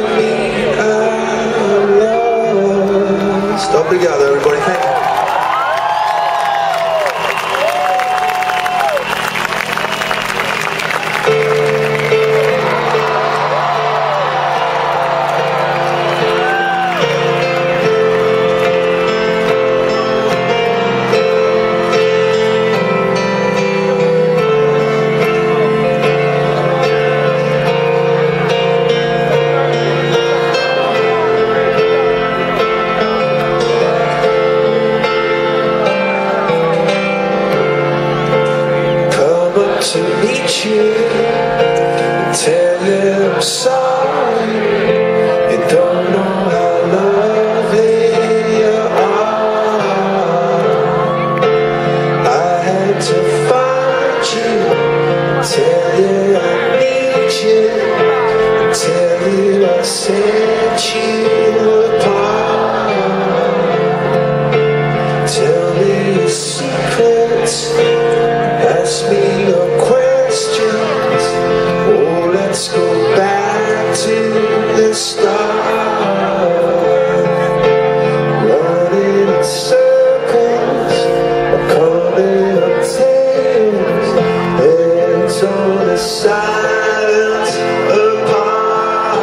me I'm lost. Obrigado, everybody. Thank you. To meet you, tell you I'm sorry. You don't know how loving you are. I had to find you, tell you I need you, tell you I set you apart. Tell me your secrets, ask me your questions. Oh, let's go back to the start. Running in circles, calling up tales, heads on the silence apart.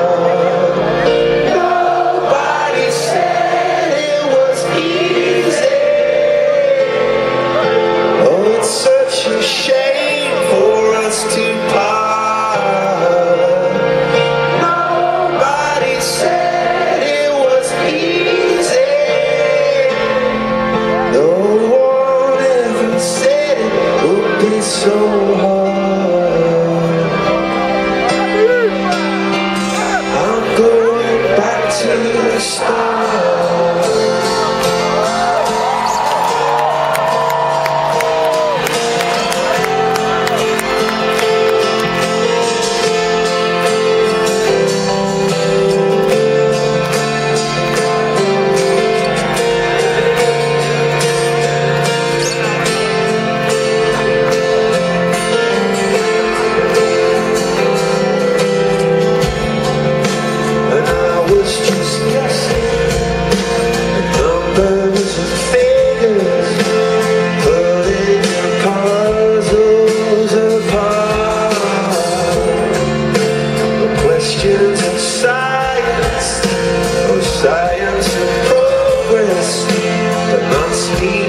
Nobody said it was easy. Oh, it's such a shame for us to part. Nobody said it was easy. No one ever said it would be so hard. I'm going back to the start. Science and progress, but not speed.